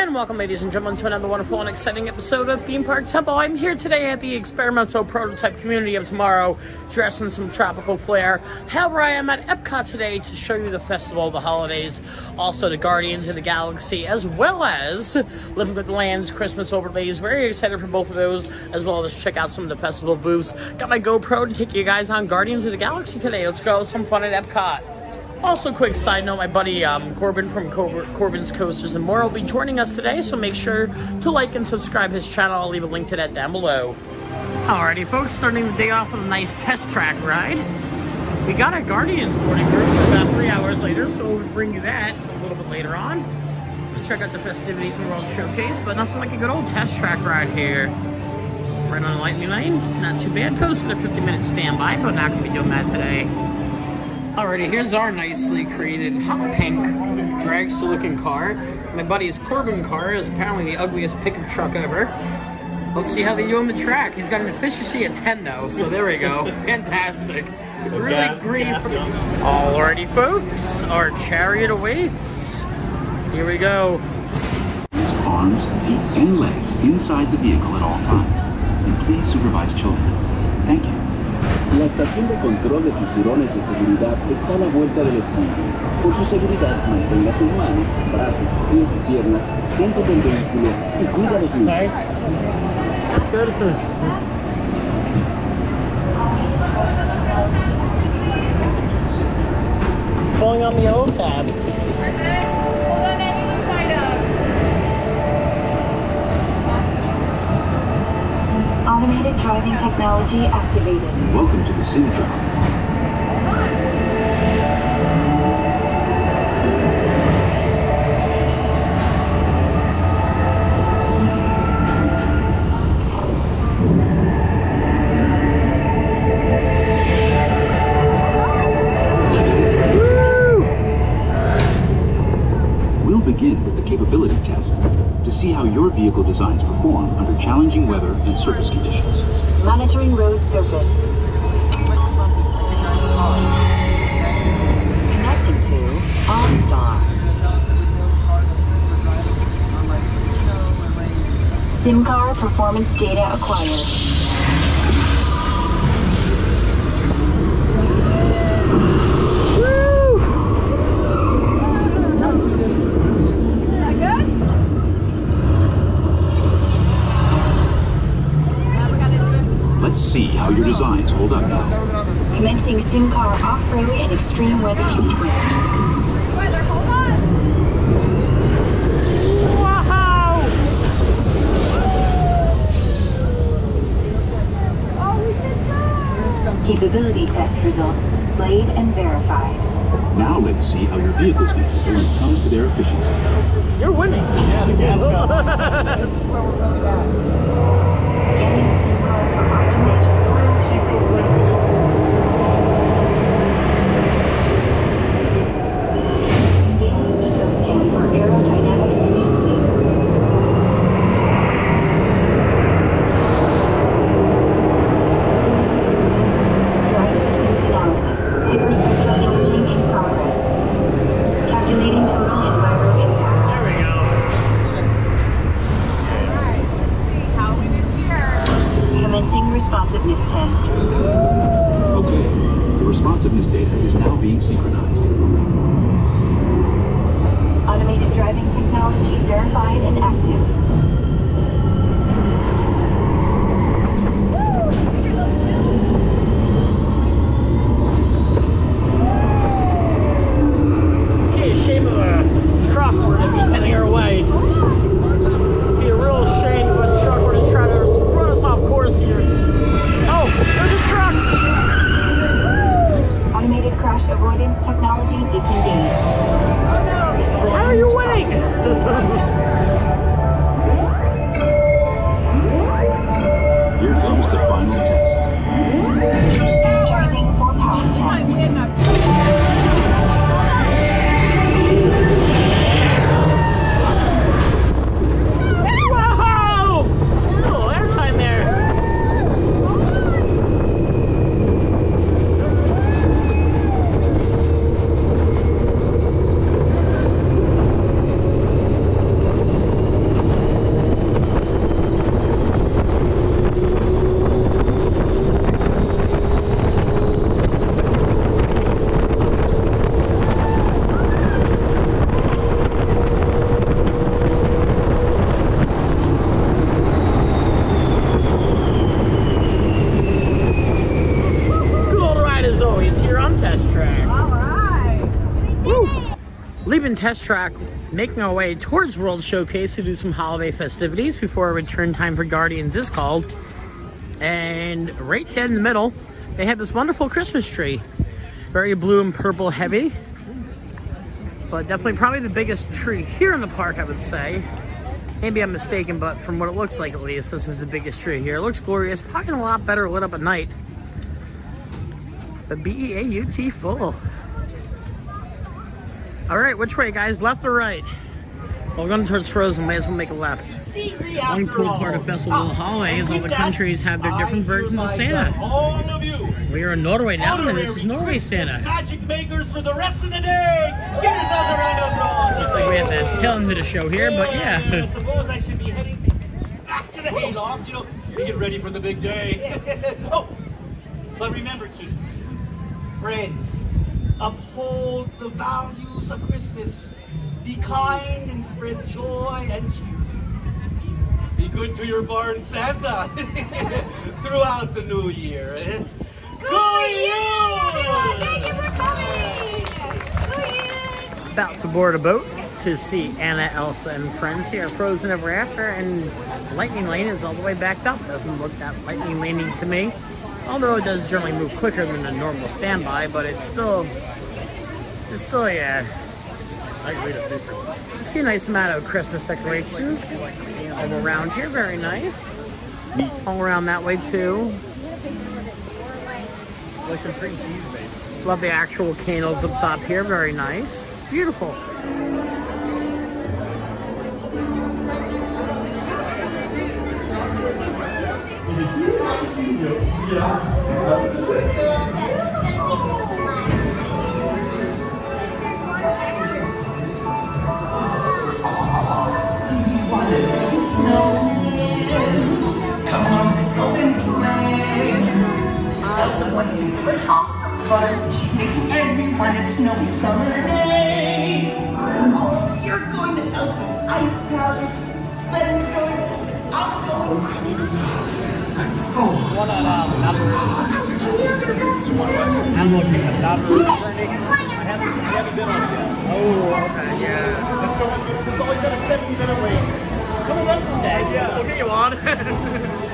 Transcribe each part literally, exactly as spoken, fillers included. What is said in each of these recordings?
And welcome, ladies and gentlemen, to another wonderful and exciting episode of Theme Park Temple. I'm here today at the experimental prototype community of tomorrow, dressed in some tropical flair. However, I am at Epcot today to show you the festival of the holidays, also the Guardians of the Galaxy, as well as Living with the Land's Christmas overlays. Very excited for both of those, as well as check out some of the festival booths. Got my GoPro to take you guys on Guardians of the Galaxy today. Let's go have some fun at Epcot. Also, quick side note, my buddy um, Corbin from Cor Corbin's Coasters and More will be joining us today, so make sure to like and subscribe his channel. I'll leave a link to that down below. Alrighty, folks, starting the day off with a nice test track ride. We got a Guardians boarding group about three hours later, so we'll bring you that a little bit later on. Check out the festivities and World Showcase, but nothing like a good old test track ride here. Right on Lightning Lane, not too bad. Posted a fifty minute standby, but not going to be doing that today. Alrighty, here's our nicely created hot pink dragster looking car. My buddy's Corbin car is apparently the ugliest pickup truck ever. Let's see how they do on the track. He's got an efficiency of ten though, so there we go. Fantastic. Really gas, green. Gas Alrighty, folks, our chariot awaits. Here we go. Arms, feet, and legs inside the vehicle at all times. And please supervise children. Thank you. La estación de control de cinturones de seguridad está a la vuelta de la esquina. Por su seguridad, mantenga sus manos, brazos, pies y piernas dentro del vehículo y cuida los niños. Sorry. That's good. Pulling on the yellow tabs. Perfect. Hold on any side up. Automated driving technology activated. Welcome to the sim truck. We'll begin with the capability test to see how your vehicle designs perform under challenging weather and surface conditions. Monitoring road surface. Connecting to OnStar. SimCar performance data acquired. Let's see how your designs hold up now. Commencing SimCar off-road and extreme weather sequence. Weather, hold on. Wow! Oh, we did good. Capability test results displayed and verified. Now let's see how your vehicles compare when it comes to their efficiency. You're winning. Yeah, the gas Scanning SimCar for modulation. Engaging EcoScan for aerodynamic efficiency. Drive systems analysis. Hyperspectral imaging in progress. Calculating total enviro impact. There we go. Alright, let's see how we do here. Commencing responsiveness test. Okay, the responsiveness data is now being synchronized. Automated driving technology verified and active. Be a shame of a truck were to be heading our way. Be a real shame if a truck were to try to run us off course here. Oh, there's a drive-in test track, making our way towards World Showcase to do some holiday festivities before return time for Guardians is called. And right dead in the middle, they have this wonderful Christmas tree. Very blue and purple heavy. But definitely probably the biggest tree here in the park, I would say. Maybe I'm mistaken, but from what it looks like at least, this is the biggest tree here. It looks glorious, probably a lot better lit up at night. But B E A U T full. All right, which way, guys? Left or right? Well, we're going towards Frozen. May as well make a left. One cool part of Festival of Holiday is all the countries have their different versions of Santa. All of you. We are in Norway now, and this is Norway Santa. Magic makers for the rest of the day. Give yourselves a round of applause. Looks like we have the tail end of the show here, but yeah. I suppose I should be heading back to the hayloft, you know, to get ready for the big day. Oh, but remember, kids, friends, uphold the values of Christmas. Be kind and spread joy and cheer. Be good to your barn Santa throughout the new year. Eh? Good year! Thank you for coming! Good year! About to board a boat to see Anna, Elsa, and friends here at Frozen Ever After, and Lightning Lane is all the way backed up. Doesn't look that lightning laning to me. Although it does generally move quicker than a normal standby, but it's still, it's still, yeah. I see a nice amount of Christmas decorations all around here, very nice. All around that way too. Love the actual candles up top here, very nice. Beautiful. She's making everyone a snowy summer day. Oh, you're going to Elsa's Ice Palace. I'm going. I'm going. One on um, number. I'm looking at number. I haven't, I haven't been on it yet. Oh, okay, yeah. Let's go. It's always got a seventy minute wait. Come on, that's one day. Yeah. We'll get you on.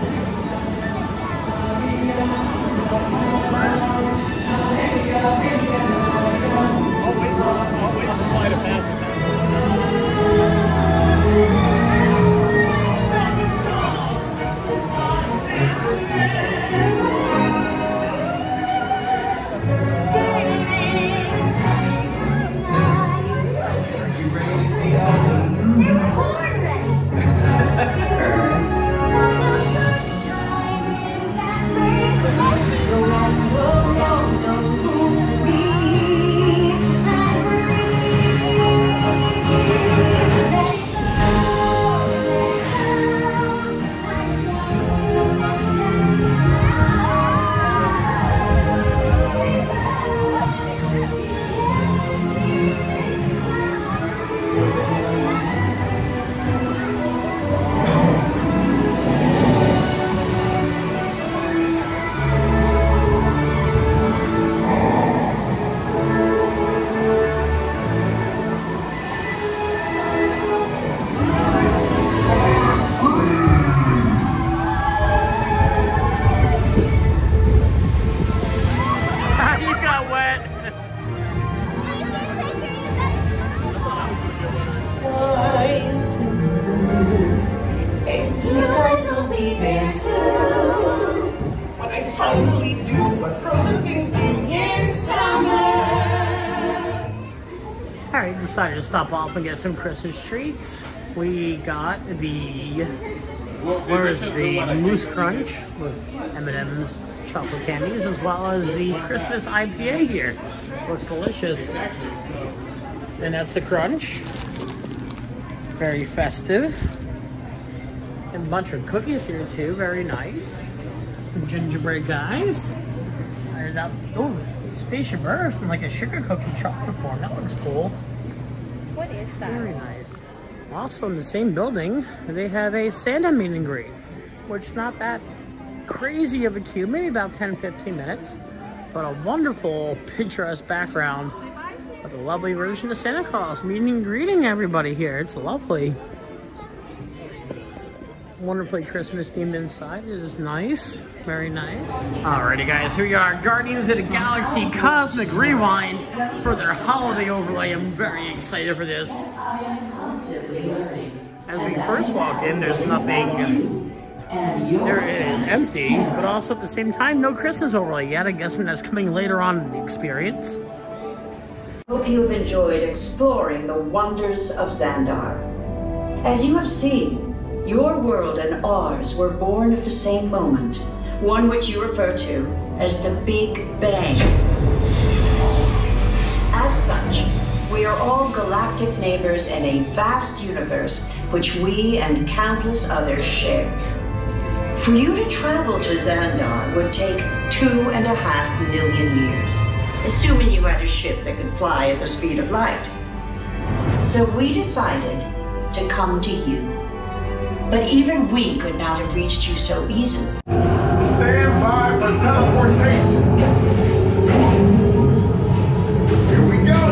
I'll wait for, I'll wait for the flight to pass it. Alright, decided to stop off and get some Christmas treats. We got the, where is the Moose Crunch with M and M's chocolate candies, as well as the Christmas I P A here. Looks delicious. And that's the Crunch. Very festive. And a bunch of cookies here too, very nice. Some gingerbread guys. There's that, oh, Spaceship Earth in like a sugar cookie chocolate form. That looks cool. What is that? Very nice. Also in the same building, they have a Santa meet and greet, which not that crazy of a queue, maybe about ten, fifteen minutes, but a wonderful picturesque background. A with a lovely version of Santa Claus, meeting and greeting everybody here. It's lovely. Wonderfully Christmas themed inside. It is nice. Very nice. Alrighty guys, here we are. Guardians of the Galaxy Cosmic Rewind for their holiday overlay. I'm very excited for this. As we first walk in, there's nothing. There is empty, but also at the same time, no Christmas overlay yet. I'm guessing that's coming later on in the experience. Hope you have enjoyed exploring the wonders of Xandar. As you have seen, your world and ours were born of the same moment, one which you refer to as the Big Bang. As such, we are all galactic neighbors in a vast universe which we and countless others share. For you to travel to Xandar would take two and a half million years, assuming you had a ship that could fly at the speed of light. So we decided to come to you. But even we could not have reached you so easily. Stand by for teleportation. Here we go.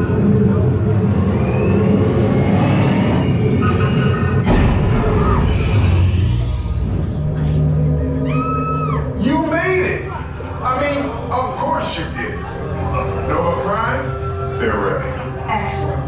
You made it. I mean, of course you did. Nova Prime, they're ready. Excellent.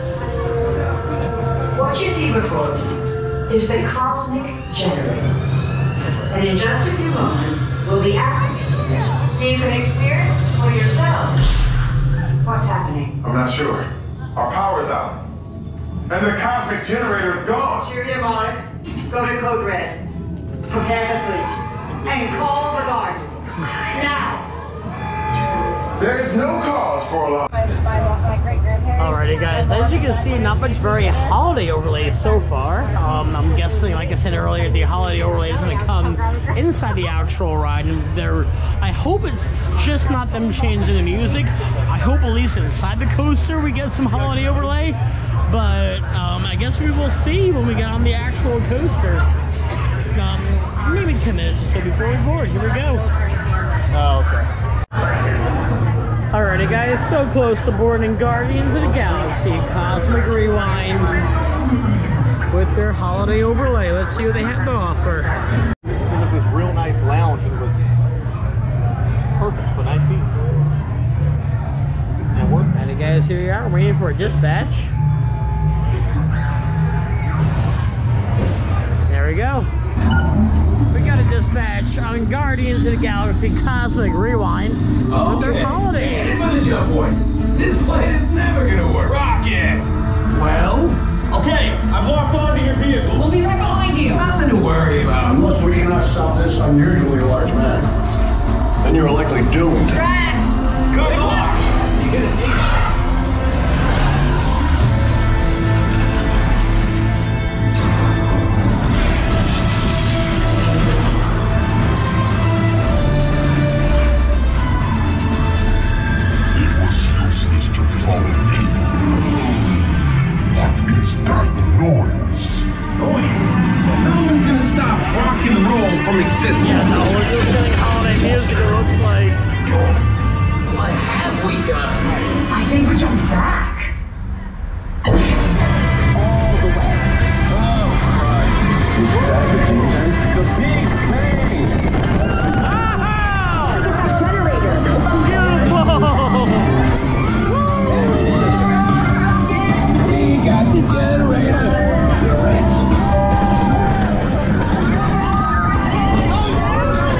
What you see before you is the cosmic generator. And in just a few moments, we'll be activating it, so you can experience for yourself what's happening. I'm not sure. Our power's out. And the cosmic generator's gone. Cheerio, Monarch. Go to Code Red. Prepare the fleet. And call the Guardians. Now! There is no cause for alarm. Alrighty guys, as you can see, not much very holiday overlay so far. Um, I'm guessing, like I said earlier, the holiday overlay is going to come inside the actual ride. And they're, I hope it's just not them changing the music. I hope at least inside the coaster we get some holiday overlay. But um, I guess we will see when we get on the actual coaster. Um, maybe ten minutes or so before we board. Here we go. Oh, okay. Alrighty guys, so close to boarding Guardians of the Galaxy Cosmic Rewind with their holiday overlay. Let's see what they have to offer. It was this real nice lounge and it was perfect for nineteen. And we're Alrighty guys, here we are waiting for a dispatch. There we go. We got a dispatch on Guardians of the Galaxy Cosmic Rewind Oh, with their okay. holiday. Hey, for the jump point. This plan is never gonna work. Rocket! Well? Okay, I've locked onto your vehicle. We'll be right behind you. Nothing to worry about. Unless we cannot stop this unusually large man, then you're likely doomed. Drax! Good luck! You're gonna need it. Follow me. What is that noise? Noise? No one's gonna stop rock and roll from existing. Yeah, no, we're just getting holiday music, it looks like. What have we done? I think we jumped back. All the way. Oh, Christ. The Big Bang. Ah! Look at that generator. Beautiful! We got the generator.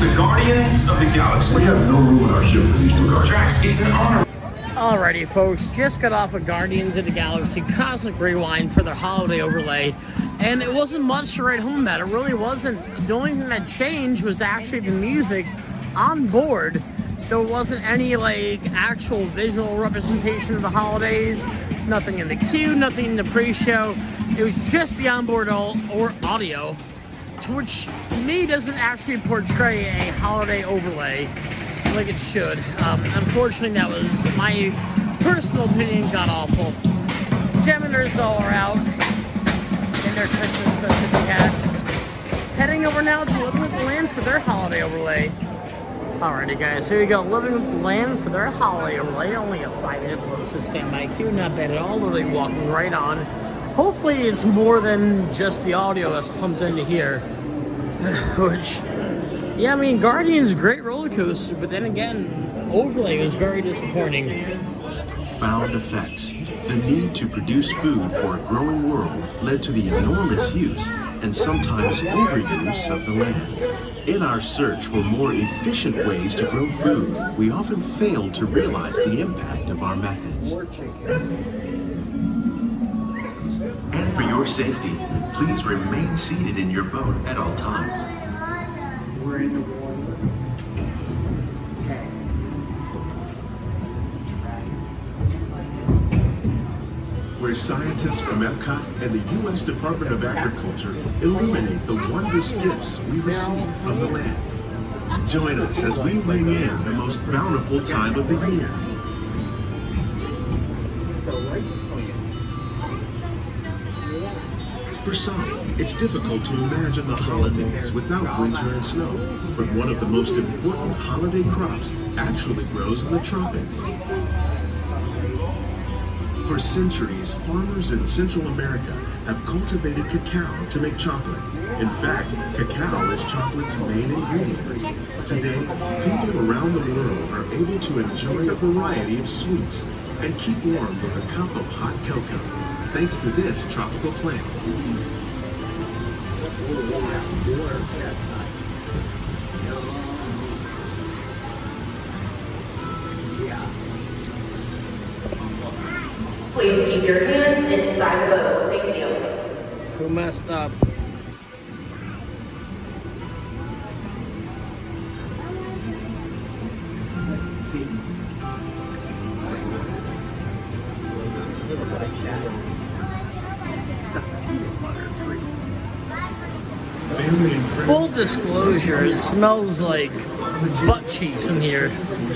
the Guardians of the Galaxy. We have no room in our ship for these two guards. Drax, it's an honor. Alrighty, folks, just got off of Guardians of the Galaxy Cosmic Rewind for their holiday overlay, and it wasn't much to write home about. It really wasn't. The only thing that changed was actually the music on board. There wasn't any, like, actual visual representation of the holidays, nothing in the queue, nothing in the pre-show. It was just the onboard or audio, to which, to me, doesn't actually portray a holiday overlay like it should. Um, unfortunately, that was my personal opinion, got awful. Geminers all are out in their Christmas specific hats. Heading over now to Living with the Land for their holiday overlay. Alrighty guys, here you go, Living with the Land for their holiday overlay. Only a five minute close standby queue, not bad at all, literally walking right on. Hopefully it's more than just the audio that's pumped into here. Which, yeah, I mean, Guardians, great roller coaster, but then again, overlay was very disappointing. Found effects. The need to produce food for a growing world led to the enormous use and sometimes overuse of the land. In our search for more efficient ways to grow food, we often fail to realize the impact of our methods. And for your safety, please remain seated in your boat at all times. We're in the water. Where scientists from Epcot and the U S Department of Agriculture illuminate the wondrous gifts we receive from the land. Join us as we ring in the most bountiful time of the year. For some, it's difficult to imagine the holidays without winter and snow, but one of the most important holiday crops actually grows in the tropics. For centuries, farmers in Central America have cultivated cacao to make chocolate. In fact, cacao is chocolate's main ingredient. Today, people around the world are able to enjoy a variety of sweets and keep warm with a cup of hot cocoa, thanks to this tropical plant. Please keep your hands inside the boat. Thank you. Who messed up? Full disclosure, it smells like butt cheeks in here.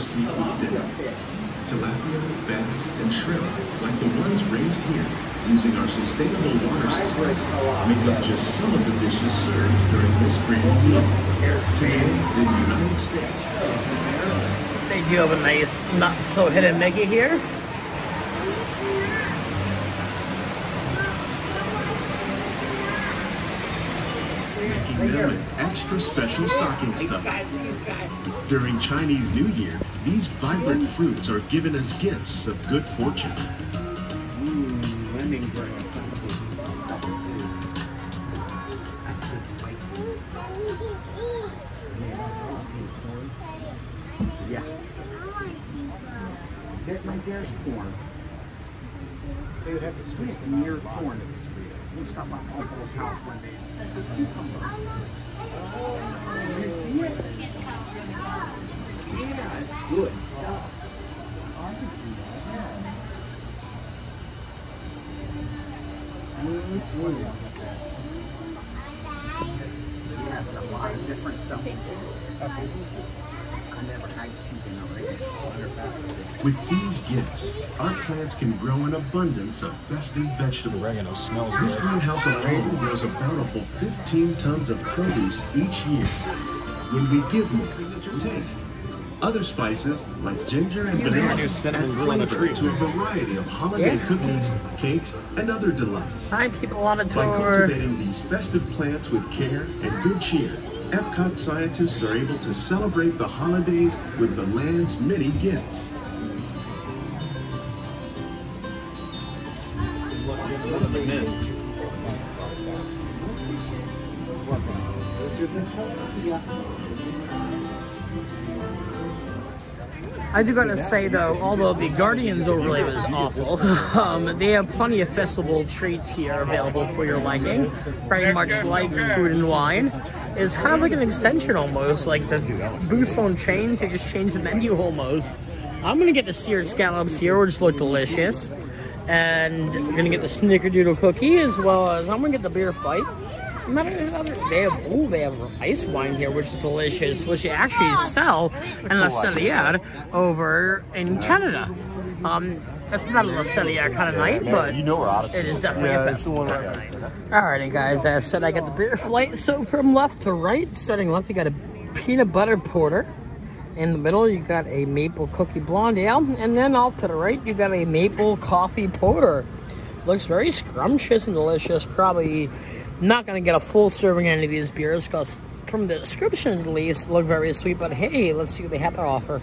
Tilapia, bass, and shrimp, like the ones raised here, using our sustainable water systems, make up just some of the dishes served during this grand meal. Today, in the United States. They do have a nice, not so hidden Mickey here. Making them an extra special stocking stuffer. During Chinese New Year, these vibrant fruits are given as gifts of good fortune. Yeah. That right there's corn. They would have to squeeze near corn. We'll stop by Uncle's house one day. You see it? Yeah, it's good stuff. I can see that. Yeah. Mm-hmm. Yes, a lot of different stuff. Okay. I never had chicken already. With these gifts, our plants can grow an abundance of festive vegetables. Oregano smells This good. greenhouse alone grows a bountiful fifteen tons of produce each year. When we give more signature taste, other spices like ginger and vanilla add flavor to a variety of holiday Yeah. cookies, cakes, and other delights. Hi, people on a By tour. cultivating these festive plants with care and good cheer, Epcot scientists are able to celebrate the holidays with the land's many gifts. I do gotta say though, although the Guardians overlay was awful, um, they have plenty of festival treats here available for your liking. Very much like Food and Wine. It's kind of like an extension almost, like the booths don't change, they just change the menu almost. I'm gonna get the seared scallops here, which look delicious. And I'm gonna get the snickerdoodle cookie, as well as I'm gonna get the beer fight. They have, ooh, they have ice wine here, which is delicious, which they actually sell in La Cellier over in Canada. Um, that's not a La Cellier kind of night, but it is definitely a festival kind of night. Alrighty, guys, as I said, I got the beer flight. So from left to right, starting left, you got a peanut butter porter. In the middle, you got a maple cookie blonde ale, and then off to the right, you got a maple coffee porter. Looks very scrumptious and delicious. Probably not going to get a full serving of any of these beers because from the description at least look very sweet, but hey, let's see what they have to offer.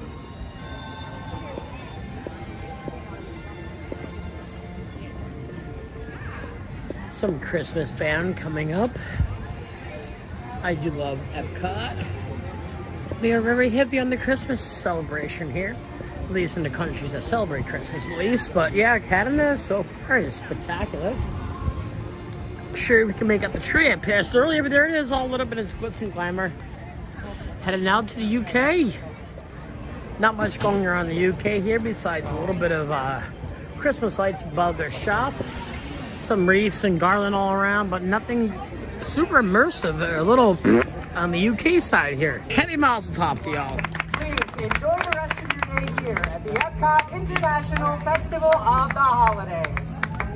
Some Christmas band coming up. I do love Epcot. They are very heavy on the Christmas celebration here, at least in the countries that celebrate Christmas at least. But yeah, Canada so far is spectacular. Sure we can make up the tree. I passed earlier, but there it is, all lit up in its glitz and glamour. Heading out to the U K. Not much going around the U K here besides a little bit of uh, Christmas lights above their shops, some wreaths and garland all around, but nothing super immersive or a little on the U K side here. Heavy mazel tov to y'all. Please enjoy the rest of your day here at the Epcot International Festival of the Holidays.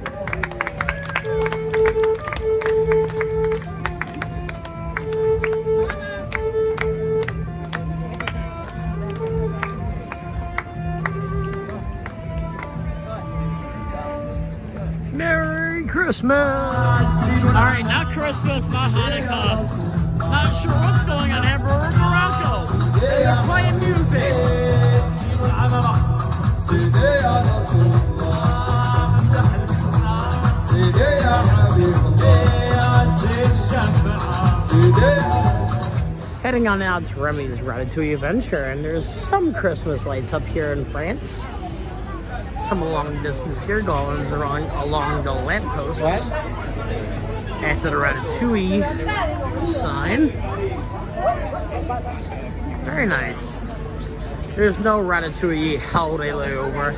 Merry Christmas! Alright, not Christmas, not Hanukkah. Not sure what's going on here, but we're in Morocco. They're playing music. Heading on out to Remy's Ratatouille Adventure, and there's some Christmas lights up here in France. Some along the distance here, garlands along, along the lampposts. After the Ratatouille sign. Very nice. There's no Ratatouille holiday layover,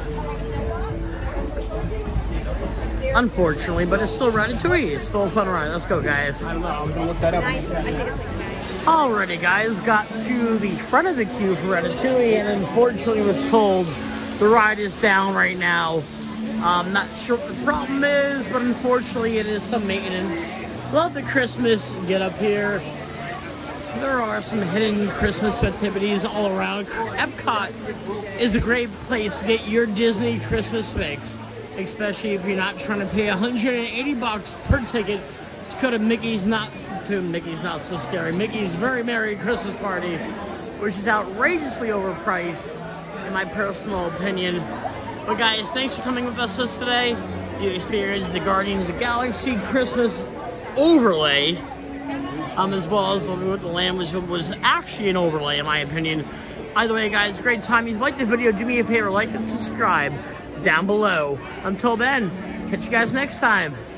unfortunately, but it's still Ratatouille. It's still a fun ride. Let's go, guys. I don't know. I'm gonna look that up. Alrighty, guys, got to the front of the queue for Ratatouille, and unfortunately was told the ride is down right now. I'm not sure what the problem is, but unfortunately it is some maintenance. Love the Christmas get up here. There are some hidden Christmas festivities all around. Epcot is a great place to get your Disney Christmas fix, especially if you're not trying to pay one hundred eighty bucks per ticket to go to Mickey's Not to Mickey's Not So Scary, Mickey's Very Merry Christmas Party, which is outrageously overpriced in my personal opinion. But guys, thanks for coming with us today. You experienced the Guardians of the Galaxy Christmas overlay, um, as well as the Land, which was actually an overlay in my opinion. Either way, guys, great time. If you liked the video, do me a favor, like and subscribe down below. Until then, catch you guys next time.